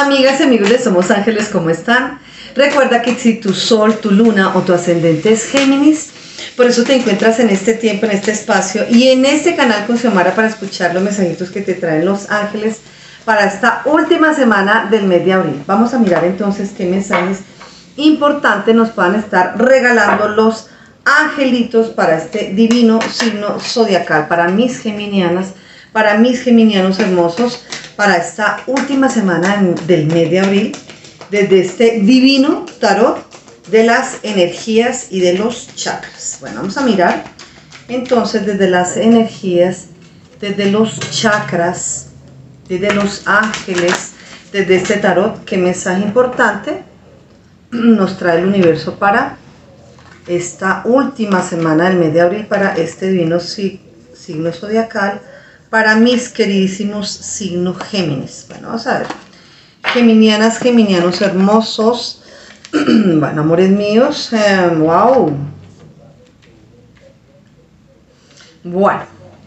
Amigas y amigos de Somos Ángeles, ¿cómo están? Recuerda que si tu sol, tu luna o tu ascendente es Géminis, por eso te encuentras en este tiempo, en este espacio y en este canal con Xiomara para escuchar los mensajitos que te traen los ángeles para esta última semana del mes de abril. Vamos a mirar entonces qué mensajes importantes nos puedan estar regalando los angelitos para este divino signo zodiacal, para mis geminianas, para mis geminianos hermosos, para esta última semana del mes de abril, desde este divino tarot de las energías y de los chakras. Bueno, vamos a mirar entonces desde las energías, desde los chakras, desde los ángeles, desde este tarot, qué mensaje importante nos trae el universo para esta última semana del mes de abril, para este divino signo zodiacal, para mis queridísimos signos Géminis. Bueno, vamos a ver. Geminianas, geminianos hermosos. Bueno, amores míos. Wow. Bueno.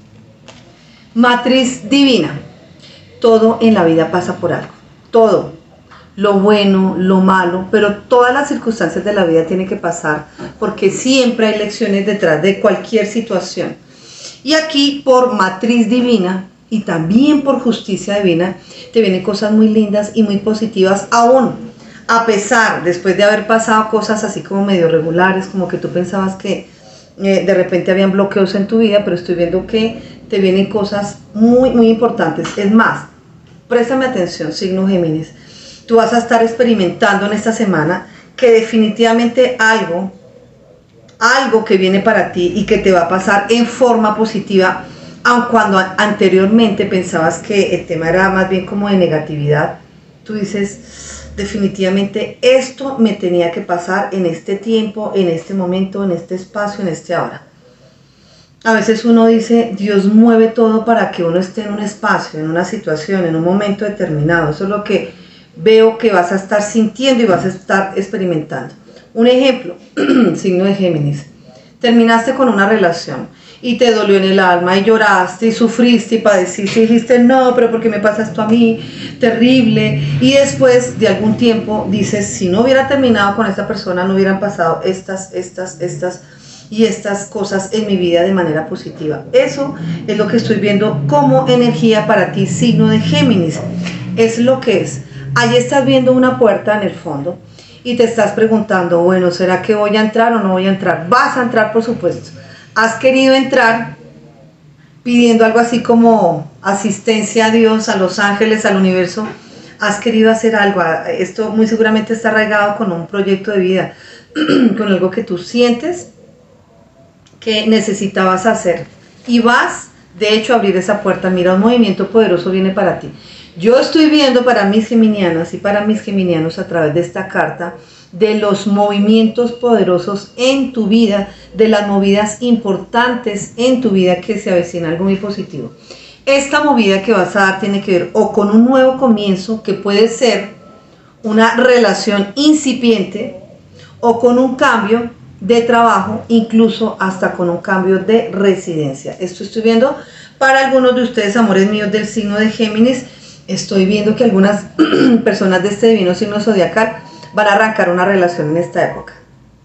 Matriz divina. Todo en la vida pasa por algo. Todo. Lo bueno, lo malo, pero todas las circunstancias de la vida tienen que pasar porque siempre hay lecciones detrás de cualquier situación. Y aquí por matriz divina y también por justicia divina te vienen cosas muy lindas y muy positivas, aún a pesar, después de haber pasado cosas así como medio regulares, como que tú pensabas que de repente habían bloqueos en tu vida, pero estoy viendo que te vienen cosas muy, muy importantes. Es más, préstame atención, signo Géminis, tú vas a estar experimentando en esta semana que definitivamente algo que viene para ti y que te va a pasar en forma positiva, aun cuando anteriormente pensabas que el tema era más bien como de negatividad. Tú dices, definitivamente esto me tenía que pasar en este tiempo, en este momento, en este espacio, en este ahora. A veces uno dice, Dios mueve todo para que uno esté en un espacio, en una situación, en un momento determinado. Eso es lo que veo que vas a estar sintiendo y vas a estar experimentando. Un ejemplo, signo de Géminis, terminaste con una relación y te dolió en el alma y lloraste y sufriste y padeciste y dijiste, no, pero ¿por qué me pasa esto a mí? Terrible. Y después de algún tiempo dices, si no hubiera terminado con esta persona, no hubieran pasado estas y estas cosas en mi vida de manera positiva. Eso es lo que estoy viendo como energía para ti, signo de Géminis. Es lo que es. Allí estás viendo una puerta en el fondo y te estás preguntando, bueno, ¿será que voy a entrar o no voy a entrar? Vas a entrar, por supuesto. Has querido entrar pidiendo algo así como asistencia a Dios, a los ángeles, al universo. Has querido hacer algo. Esto muy seguramente está arraigado con un proyecto de vida, con algo que tú sientes que necesitabas hacer. Y vas, de hecho, a abrir esa puerta. Mira, un movimiento poderoso viene para ti. Yo estoy viendo para mis geminianas y para mis geminianos a través de esta carta de los movimientos poderosos en tu vida, de las movidas importantes en tu vida que se avecina algo muy positivo. Esta movida que vas a dar tiene que ver o con un nuevo comienzo, que puede ser una relación incipiente, o con un cambio de trabajo, incluso hasta con un cambio de residencia. Esto estoy viendo para algunos de ustedes, amores míos del signo de Géminis. Estoy viendo que algunas personas de este divino signo zodiacal van a arrancar una relación en esta época.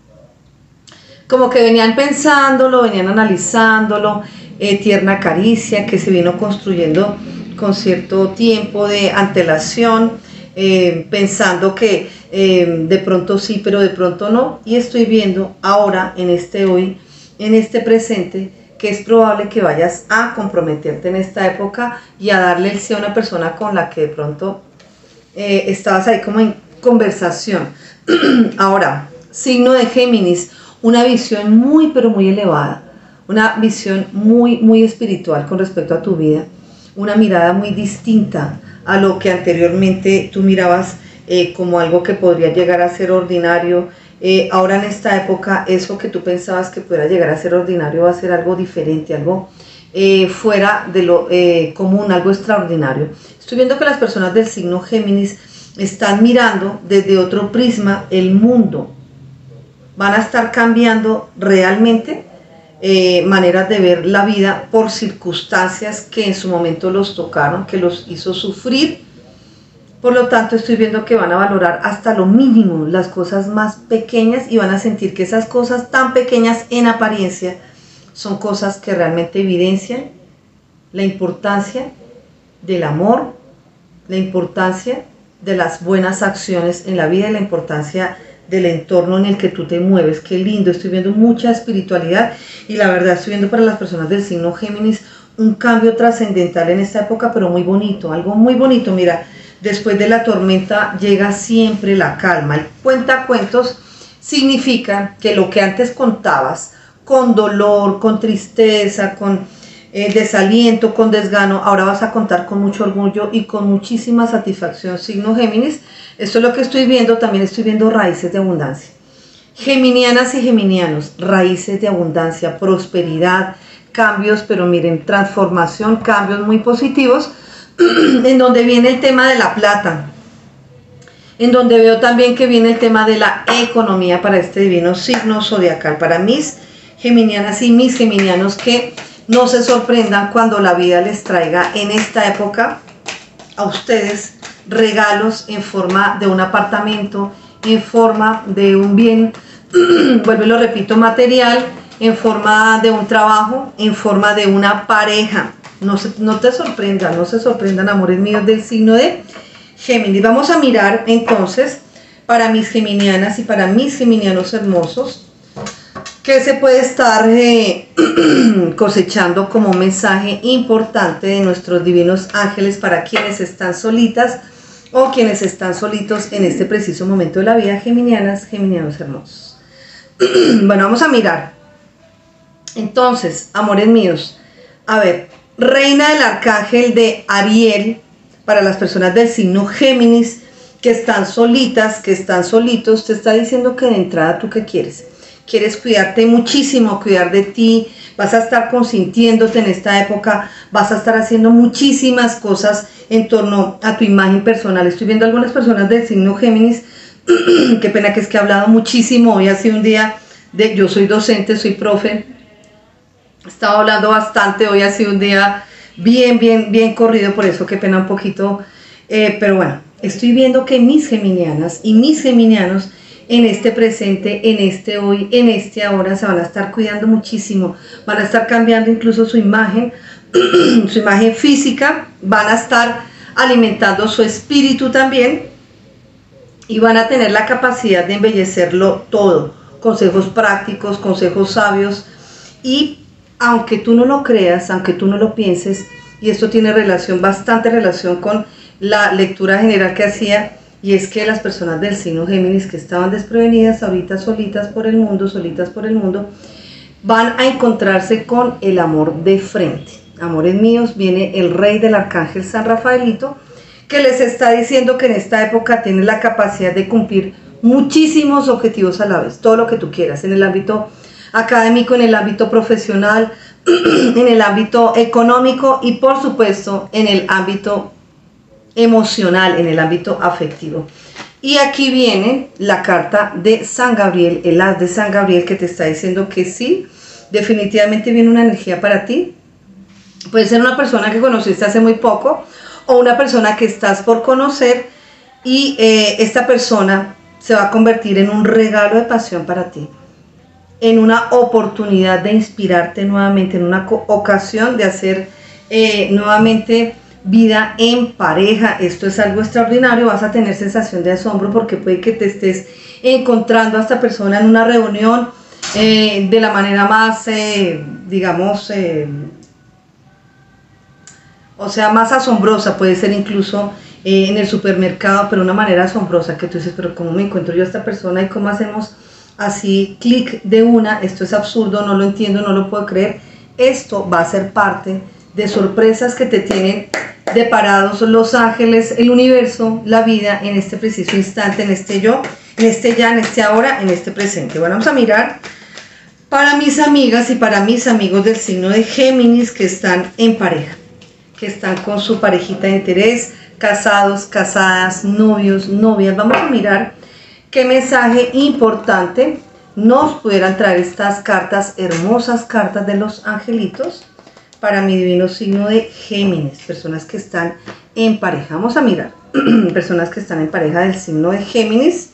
Como que venían pensándolo, venían analizándolo, tierna caricia que se vino construyendo con cierto tiempo de antelación, pensando que de pronto sí, pero de pronto no. Y estoy viendo ahora, en este hoy, en este presente, que es probable que vayas a comprometerte en esta época y a darle el sí a una persona con la que de pronto estabas ahí como en conversación. Ahora, signo de Géminis, una visión muy pero muy elevada, una visión muy muy espiritual con respecto a tu vida, una mirada muy distinta a lo que anteriormente tú mirabas como algo que podría llegar a ser ordinario. Ahora en esta época eso que tú pensabas que pudiera llegar a ser ordinario va a ser algo diferente, algo fuera de lo común, algo extraordinario. Estoy viendo que las personas del signo Géminis están mirando desde otro prisma el mundo, van a estar cambiando realmente maneras de ver la vida por circunstancias que en su momento los tocaron, que los hizo sufrir Por lo tanto, estoy viendo que van a valorar hasta lo mínimo las cosas más pequeñas y van a sentir que esas cosas tan pequeñas en apariencia son cosas que realmente evidencian la importancia del amor, la importancia de las buenas acciones en la vida y la importancia del entorno en el que tú te mueves. Qué lindo, estoy viendo mucha espiritualidad y la verdad estoy viendo para las personas del signo Géminis un cambio trascendental en esta época, pero muy bonito, algo muy bonito. Mira, después de la tormenta llega siempre la calma. El cuentacuentos significa que lo que antes contabas con dolor, con tristeza, con desaliento, con desgano, ahora vas a contar con mucho orgullo y con muchísima satisfacción, signo Géminis. Esto es lo que estoy viendo. También estoy viendo raíces de abundancia. Geminianas y geminianos, raíces de abundancia, prosperidad, cambios, pero miren, transformación, cambios muy positivos, en donde viene el tema de la plata, en donde veo también que viene el tema de la economía para este divino signo zodiacal. Para mis geminianas y mis geminianos, que no se sorprendan cuando la vida les traiga en esta época a ustedes regalos en forma de un apartamento, en forma de un bien, vuelvo y lo repito, material, en forma de un trabajo, en forma de una pareja. No te sorprendan, no se sorprendan, amores míos del signo de Géminis. Vamos a mirar entonces para mis geminianas y para mis geminianos hermosos, que se puede estar cosechando como un mensaje importante de nuestros divinos ángeles para quienes están solitas o quienes están solitos en este preciso momento de la vida, geminianas, geminianos hermosos. Bueno, vamos a mirar. Entonces, amores míos, a ver, reina del arcángel de Ariel, para las personas del signo Géminis, que están solitas, que están solitos, te está diciendo que de entrada, ¿tú qué quieres? Quieres cuidarte muchísimo, cuidar de ti, vas a estar consintiéndote en esta época, vas a estar haciendo muchísimas cosas en torno a tu imagen personal. Estoy viendo algunas personas del signo Géminis, qué pena que es que he hablado muchísimo, hoy ha sido un día de, yo soy docente, soy profe, he estado hablando bastante, hoy ha sido un día bien corrido, por eso qué pena un poquito, pero bueno, estoy viendo que mis geminianas y mis geminianos en este presente, en este hoy, en este ahora, se van a estar cuidando muchísimo, van a estar cambiando incluso su imagen física, van a estar alimentando su espíritu también y van a tener la capacidad de embellecerlo todo, consejos prácticos, consejos sabios. Y aunque tú no lo creas, aunque tú no lo pienses, y esto tiene bastante relación con la lectura general que hacía, y es que las personas del signo Géminis que estaban desprevenidas, ahorita solitas por el mundo, van a encontrarse con el amor de frente. Amores míos, viene el rey del arcángel San Rafaelito, que les está diciendo que en esta época tienes la capacidad de cumplir muchísimos objetivos a la vez, todo lo que tú quieras, en el ámbito académico, en el ámbito profesional, en el ámbito económico y por supuesto en el ámbito emocional, en el ámbito afectivo. Y aquí viene la carta de San Gabriel, el as de San Gabriel, que te está diciendo que sí, definitivamente viene una energía para ti. Puede ser una persona que conociste hace muy poco o una persona que estás por conocer, y esta persona se va a convertir en un regalo de pasión para ti, en una oportunidad de inspirarte nuevamente, en una ocasión de hacer nuevamente vida en pareja. Esto es algo extraordinario, vas a tener sensación de asombro porque puede que te estés encontrando a esta persona en una reunión de la manera más, digamos, o sea, más asombrosa, puede ser incluso en el supermercado, pero de una manera asombrosa, que tú dices, pero ¿cómo me encuentro yo a esta persona y cómo hacemos así clic de una? Esto es absurdo, no lo entiendo, no lo puedo creer. Esto va a ser parte de sorpresas que te tienen deparados los ángeles, el universo, la vida, en este preciso instante, en este yo, en este ya, en este ahora, en este presente. Bueno, vamos a mirar para mis amigas y para mis amigos del signo de Géminis que están en pareja, que están con su parejita de interés, casados, casadas, novios, novias. Vamos a mirar qué mensaje importante nos pudieran traer estas cartas, hermosas cartas de los angelitos, para mi divino signo de Géminis, personas que están en pareja. Vamos a mirar. personas que están en pareja del signo de Géminis.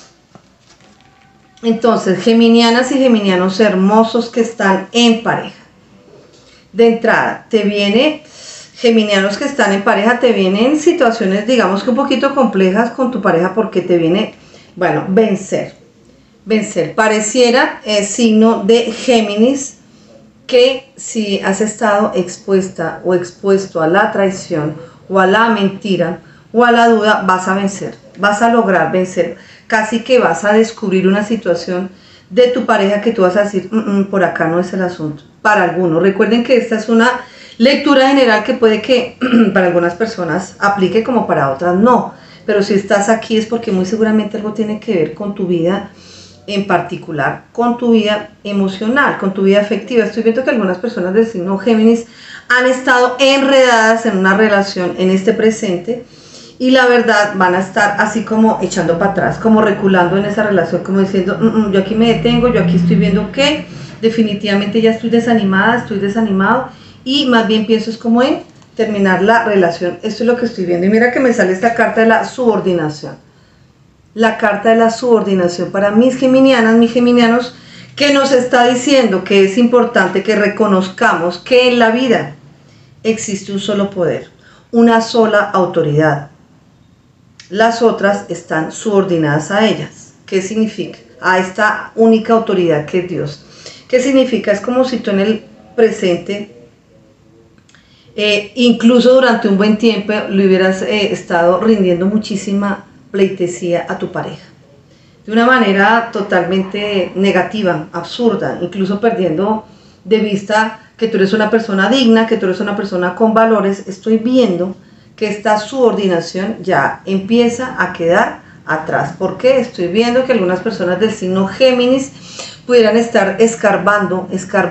Entonces, geminianas y geminianos hermosos que están en pareja. De entrada, te viene, geminianos que están en pareja, te vienen situaciones, digamos que un poquito complejas con tu pareja, porque te viene, bueno, vencer. Pareciera el signo de Géminis que si has estado expuesta o expuesto a la traición o a la mentira o a la duda, vas a vencer, vas a lograr vencer. Casi que vas a descubrir una situación de tu pareja que tú vas a decir, por acá no es el asunto. Para algunos, recuerden que esta es una lectura general que puede que para algunas personas aplique como para otras no. Pero si estás aquí es porque muy seguramente algo tiene que ver con tu vida en particular, con tu vida emocional, con tu vida afectiva. Estoy viendo que algunas personas del signo Géminis han estado enredadas en una relación en este presente, y la verdad van a estar así como echando para atrás, como reculando en esa relación, como diciendo, yo aquí me detengo, yo aquí estoy viendo que definitivamente ya estoy desanimada, estoy desanimado, y más bien pienso es como en terminar la relación. Esto es lo que estoy viendo, y mira que me sale esta carta de la subordinación. La carta de la subordinación para mis geminianas, mis geminianos, que nos está diciendo que es importante que reconozcamos que en la vida existe un solo poder, una sola autoridad. Las otras están subordinadas a ellas. ¿Qué significa? A esta única autoridad que es Dios. ¿Qué significa? Es como si tú en el presente, incluso durante un buen tiempo, le hubieras estado rindiendo muchísima pleitesía a tu pareja. De una manera totalmente negativa, absurda, incluso perdiendo de vista que tú eres una persona digna, que tú eres una persona con valores. Estoy viendo que esta subordinación ya empieza a quedar atrás. ¿Por qué? Estoy viendo que algunas personas del signo Géminis pudieran estar escarbando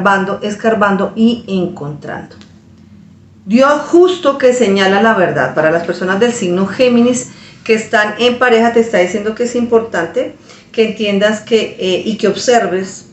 y encontrando. Dios justo que señala la verdad. Para las personas del signo Géminis que están en pareja, te está diciendo que es importante que entiendas que y que observes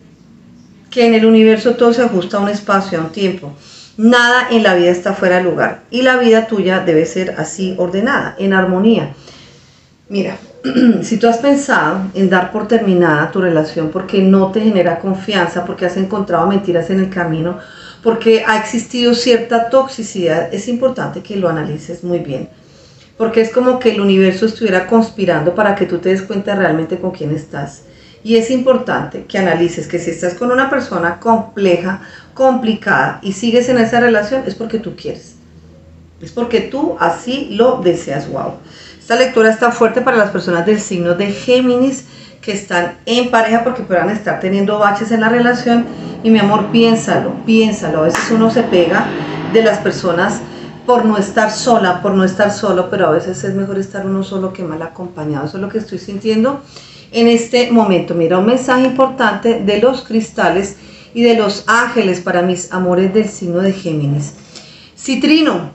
que en el universo todo se ajusta a un espacio, a un tiempo. Nada en la vida está fuera de lugar, y la vida tuya debe ser así ordenada, en armonía. Mira, si tú has pensado en dar por terminada tu relación porque no te genera confianza, porque has encontrado mentiras en el camino, porque ha existido cierta toxicidad, es importante que lo analices muy bien, porque es como que el universo estuviera conspirando para que tú te des cuenta realmente con quién estás. Y es importante que analices que si estás con una persona compleja, complicada, y sigues en esa relación, es porque tú quieres. Es porque tú así lo deseas. Wow. Esta lectura está fuerte para las personas del signo de Géminis que están en pareja, porque podrán estar teniendo baches en la relación. Y mi amor, piénsalo. A veces uno se pega de las personas por no estar sola, por no estar solo, pero a veces es mejor estar uno solo que mal acompañado. Eso es lo que estoy sintiendo en este momento. Mira, un mensaje importante de los cristales y de los ángeles para mis amores del signo de Géminis. Citrino,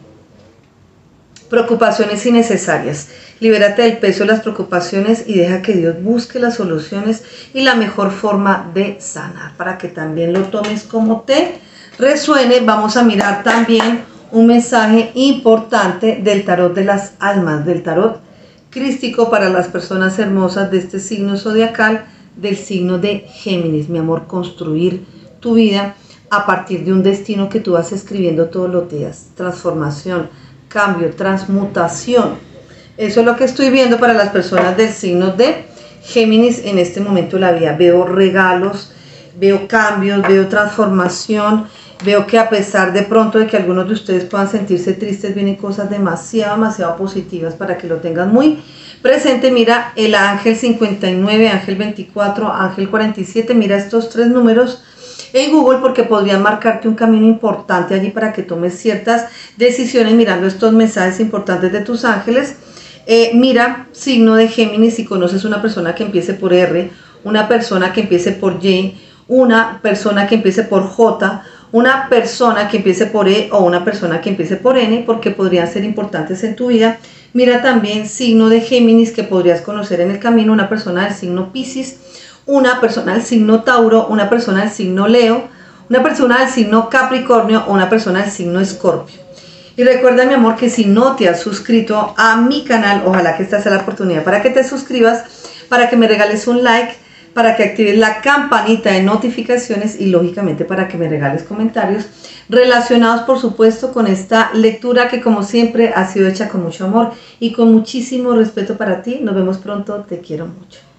preocupaciones innecesarias. Libérate del peso de las preocupaciones y deja que Dios busque las soluciones y la mejor forma de sanar, para que también lo tomes como te resuene. Vamos a mirar también un mensaje importante del tarot de las almas, del tarot crístico para las personas hermosas de este signo zodiacal, del signo de Géminis. Mi amor, construir tu vida a partir de un destino que tú vas escribiendo todos los días. Transformación, cambio, transmutación. Eso es lo que estoy viendo para las personas del signo de Géminis en este momento de la vida. Veo regalos, veo cambios, veo transformación. Veo que a pesar de pronto de que algunos de ustedes puedan sentirse tristes, vienen cosas demasiado positivas para que lo tengan muy presente. Mira el ángel 59, ángel 24, ángel 47. Mira estos tres números en Google, porque podrían marcarte un camino importante allí para que tomes ciertas decisiones mirando estos mensajes importantes de tus ángeles. Mira, signo de Géminis, si conoces una persona que empiece por R, una persona que empiece por Y, una persona que empiece por J, una persona que empiece por E o una persona que empiece por N, porque podrían ser importantes en tu vida. Mira también signo de Géminis que podrías conocer en el camino, una persona del signo Piscis, una persona del signo Tauro, una persona del signo Leo, una persona del signo Capricornio o una persona del signo Escorpio. Y recuerda, mi amor, que si no te has suscrito a mi canal, ojalá que esta sea la oportunidad para que te suscribas, para que me regales un like, para que actives la campanita de notificaciones y lógicamente para que me regales comentarios relacionados, por supuesto, con esta lectura que, como siempre, ha sido hecha con mucho amor y con muchísimo respeto para ti. Nos vemos pronto, te quiero mucho.